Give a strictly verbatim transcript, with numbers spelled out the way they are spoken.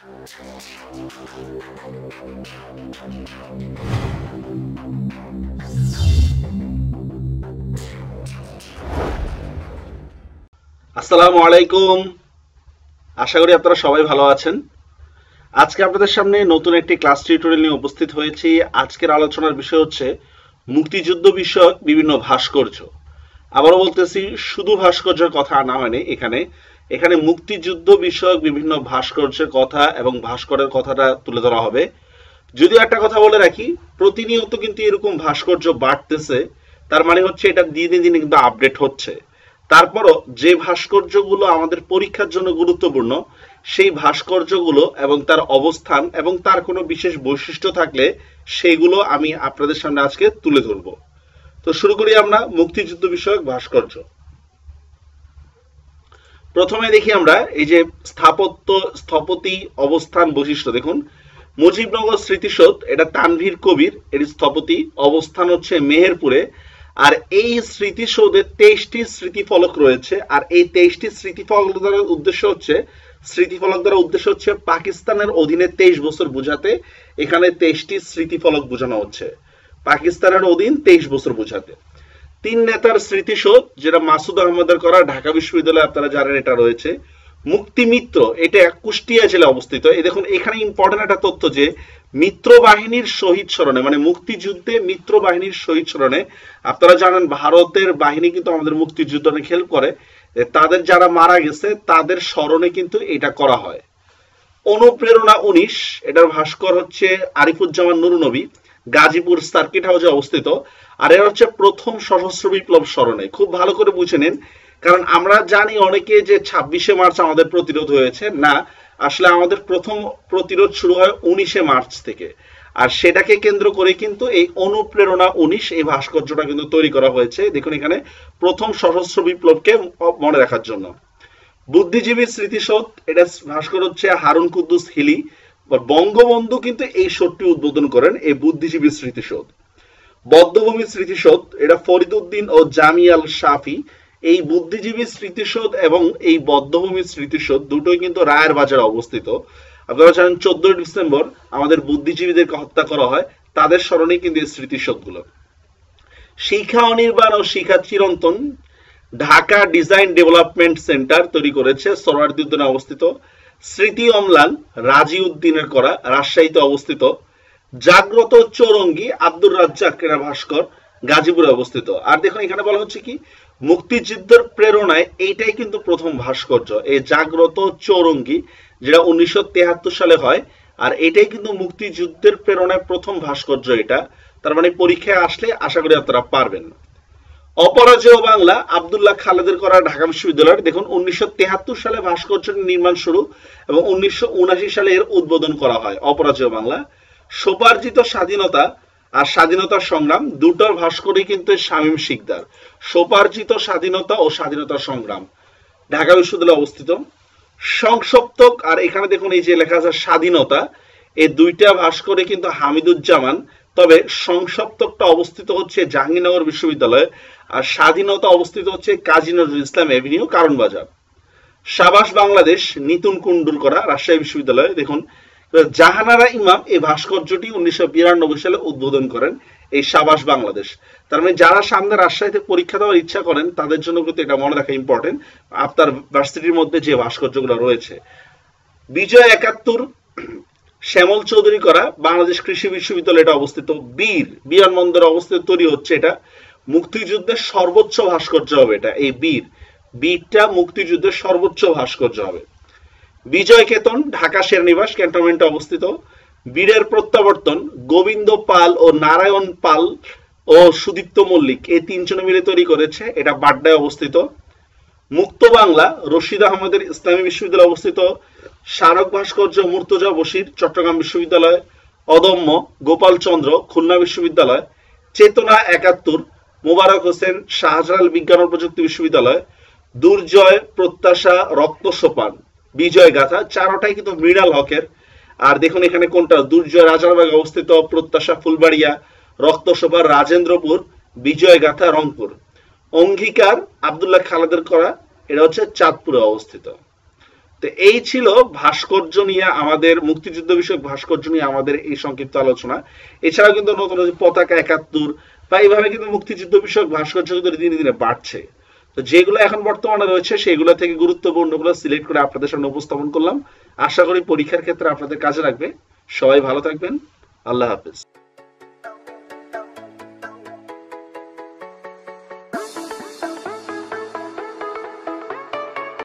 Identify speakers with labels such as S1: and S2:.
S1: আসসালামু আলাইকুম। আশা করি আপনারা সবাই ভালো আছেন। আজকে আপনাদের সামনে নতুন একটি ক্লাস টিউটোরিয়াল নিয়ে উপস্থিত হয়েছি। আজকের আলোচনার বিষয় হচ্ছে মুক্তিযুদ্ধ বিষয়ক বিভিন্ন ভাস্কর্য। আবারও বলতেছি, শুধু ভাস্কর্যের কথা না মানে এখানে এখানে মুক্তিযুদ্ধ বিষয়ক বিভিন্ন ভাস্কর্যের কথা এবং ভাস্করের কথাটা তুলে ধরা হবে। যদিও একটা কথা বলে রাখি, প্রতিনিয়ত কিন্তু এরকম ভাস্কর্য বাড়তেছে, তার মানে হচ্ছে এটা দিনে দিনে কিন্তু আপডেট হচ্ছে। তারপরও যে ভাস্কর্যগুলো আমাদের পরীক্ষার জন্য গুরুত্বপূর্ণ, সেই ভাস্কর্যগুলো এবং তার অবস্থান এবং তার কোনো বিশেষ বৈশিষ্ট্য থাকলে সেইগুলো আমি আপনাদের সামনে আজকে তুলে ধরব। তো শুরু করি আমরা মুক্তিযুদ্ধ বিষয়ক ভাস্কর্য। প্রথমে দেখি আমরা এই যে স্থাপত্য, স্থপতি, অবস্থান, বৈশিষ্ট্য। দেখুন, মুজিবনগর স্মৃতিসৌধ, এটা তানভীর কবির এর স্থপতি, অবস্থান হচ্ছে মেহেরপুরে। আর এই স্মৃতিসৌধে তেইশটি স্মৃতিফলক রয়েছে। আর এই তেইশটি স্মৃতিফলক দ্বারা উদ্দেশ্য হচ্ছে স্মৃতিফলক দ্বারা উদ্দেশ্য হচ্ছে পাকিস্তানের অধীনে তেইশ বছর বোঝাতে। এখানে তেইশটি স্মৃতিফলক বোঝানো হচ্ছে পাকিস্তানের অধীন তেইশ বছর বোঝাতে। তিন নেতার স্মৃতিসৌধ, যেটা মাসুদ আহমদের করা, ঢাকা বিশ্ববিদ্যালয়ে আপনারা জানেন এটা রয়েছে। মুক্তি মিত্র, এটা কুষ্টিয়া জেলায় অবস্থিত। এই দেখুন, এখানে ইম্পর্টেন্ট একটা তথ্য যে মিত্র বাহিনীর শহীদ স্মরণে, মানে মুক্তিযুদ্ধে মিত্র বাহিনীর শহীদ স্মরণে, আপনারা জানেন ভারতের বাহিনী কিন্তু আমাদের মুক্তিযুদ্ধ অনেক হেল্প করে, তাদের যারা মারা গেছে তাদের স্মরণে কিন্তু এটা করা হয়। অনুপ্রেরণা উনিশ, এটার ভাস্কর হচ্ছে আরিফুজ্জামান নুরনবী, গাজীপুর সার্কিট হাউসে অবস্থিত। আর এর হচ্ছে প্রথম সশস্ত্র বিপ্লব স্মরণে। খুব ভালো করে বুঝে নিন, কারণ আমরা জানি অনেকে যে ছাব্বিশে মার্চ আমাদের প্রতিরোধ হয়েছে, না, আসলে আমাদের প্রথম প্রতিরোধ শুরু হয় উনিশে মার্চ থেকে। আর সেটাকে কেন্দ্র করে কিন্তু এই অনুপ্রেরণা উনিশ, এই ভাস্কর্যটা কিন্তু তৈরি করা হয়েছে। দেখুন, এখানে প্রথম সশস্ত্র বিপ্লবকে মনে রাখার জন্য। বুদ্ধিজীবী স্মৃতিসৌধ, এটা ভাস্কর হচ্ছে হারুন কুদ্দুস হিলি। বঙ্গবন্ধু কিন্তু এই সৌধটি উদ্বোধন করেন, এই বুদ্ধিজীবী স্মৃতিসৌধ। বদ্ধভূমি স্মৃতিসৌধ, এটা ফরিদউদ্দিন ও জামিয়াল শাফি। এই বুদ্ধিজীবী স্মৃতিসৌধ এবং এই বদ্ধভূমি স্মৃতিসৌধ দুটোই কিন্তু রায়ের বাজারে অবস্থিত। আপনারা জানেন চোদ্দই ডিসেম্বর আমাদের বুদ্ধিজীবীদেরকে হত্যা করা হয়, তাদের স্মরণে কিন্তু এই স্মৃতিসৌধগুলো। শিক্ষা অনির্বাণ ও শিক্ষা চিরন্তন, ঢাকা ডিজাইন ডেভেলপমেন্ট সেন্টার তৈরি করেছে, সোহরাওয়ার্দী উদ্যানে অবস্থিত। স্মৃতি অম্লান, রাজি উদ্দিনের করা, রাজশাহীতে অবস্থিত। জাগ্রত চৌরঙ্গি, আব্দুর রাজ্জাক এর ভাস্কর, গাজীপুরে অবস্থিত। আর দেখুন, এখানে বলা হচ্ছে কি, মুক্তিযুদ্ধের প্রেরণায় এইটাই কিন্তু প্রথম ভাস্কর্য, এই জাগ্রত চৌরঙ্গি, যেটা উনিশশো তেহাত্তর সালে হয়। আর এটাই কিন্তু মুক্তিযুদ্ধের প্রেরণায় প্রথম ভাস্কর্য এটা। তার মানে পরীক্ষায় আসলে আশা করি আপনারা পারবেন। অপরাজেয় বাংলা, আব্দুল্লাহ খালেদের করা, ঢাকা বিশ্ববিদ্যালয়ের। দেখুন, উনিশশো তেহাত্তর সালে ভাস্কর্যটি নির্মাণ শুরু এবং উনিশশো উনআশি সালে এর উদ্বোধন করা হয়। অপরাজেয় বাংলা। স্বোপার্জিত স্বাধীনতা আর স্বাধীনতার সংগ্রাম, দুটোর ভাস্করই কিন্তু শামীম শিকদার। স্বোপার্জিত স্বাধীনতা ও স্বাধীনতার সংগ্রাম, ঢাকা বিশ্ববিদ্যালয়ে অবস্থিত। সংসপ্তক, আর এখানে দেখুন এই যে লেখা আছে স্বাধীনতা, এই দুইটা ভাস্করে কিন্তু হামিদুজ্জামান। তবে সংসপ্তকটা অবস্থিত হচ্ছে জাহাঙ্গীরনগর বিশ্ববিদ্যালয়ে, আর স্বাধীনতা অবস্থিত হচ্ছে কাজী নজরুল ইসলাম এভিনিউ, কারণ বাজার। সাবাস বাংলাদেশ, নিতুন কুন্ডুর করা, রাজশাহী বিশ্ববিদ্যালয়ে। দেখুন, জাহানারা ইমাম এই ভাস্কর্যটি উনিশশো বিরানব্বই সালে উদ্বোধন করেন, এই সাবাস বাংলাদেশ। তার মানে যারা সামনে রাজশাহীতে পরীক্ষা দেওয়ার ইচ্ছা করেন তাদের জন্য কিন্তু এটা মনে রাখা ইম্পর্টেন্ট, আপনার ভার্সিটির মধ্যে যে ভাস্কর্যগুলো রয়েছে। বিজয় একাত্তর, শ্যামল চৌধুরী করা, বাংলাদেশ কৃষি বিশ্ববিদ্যালয় এটা অবস্থিত। বীর, বিমানবন্দরে অবস্থিত তৈরি হচ্ছে এটা। মুক্তিযুদ্ধের সর্বোচ্চ ভাস্কর্য হবে এটা, এই বীর বীরটা মুক্তিযুদ্ধের সর্বোচ্চ ভাস্কর্য হবে। বিজয় কেতন, ঢাকা সেনানিবাস ক্যান্টনমেন্টে অবস্থিত। বীরের প্রত্যাবর্তন, গোবিন্দ পাল ও নারায়ণ পাল ও সুদীপ্ত মল্লিক এই তিনজনে মিলে তৈরি করেছে, এটা বাড্ডায় অবস্থিত। মুক্ত বাংলা, রশিদ আহমেদের ইসলামী বিশ্ববিদ্যালয়ে অবস্থিত। স্মারক ভাস্কর্য, মুর্তজা বশির, চট্টগ্রাম বিশ্ববিদ্যালয়। অদম্য, গোপাল চন্দ্র, খুলনা বিশ্ববিদ্যালয়। চেতনা একাত্তর, মোবারক হোসেন, শাহজালাল বিজ্ঞান ও প্রযুক্তি বিশ্ববিদ্যালয়। দুর্জয়, প্রত্যাশা, রক্ত সোপান, বিজয় গাথা, চারোটাই কিন্তু মৃণাল হকের। আর দেখুন এখানে কোনটা, দুর্জয় রাজারবাগ অবস্থিত, প্রত্যাশা ফুলবাড়িয়া, রক্ত সোপান রাজেন্দ্রপুর, বিজয় গাথা রংপুর। অঙ্গীকার, আব্দুল্লাহ খালেদের করা, এটা হচ্ছে চাঁদপুরে অবস্থিত। তো এই ছিল ভাস্কর্য নিয়ে আমাদের মুক্তিযুদ্ধ বিষয়ক ভাস্কর্য নিয়ে আমাদের এই সংক্ষিপ্ত আলোচনা। এছাড়াও কিন্তু নতুন নতুন পতাকা একাত্তর বা এইভাবে কিন্তু মুক্তিযুদ্ধ বিষয়ক ভাস্কর্য কিন্তু দিনে দিনে বাড়ছে। তো যেগুলো এখন বর্তমানে রয়েছে সেগুলো থেকে গুরুত্বপূর্ণগুলো সিলেক্ট করে আপনাদের সামনে উপস্থাপন করলাম। আশা করি পরীক্ষার ক্ষেত্রে আপনাদের কাজে লাগবে। সবাই ভালো থাকবেন। আল্লাহ হাফেজ।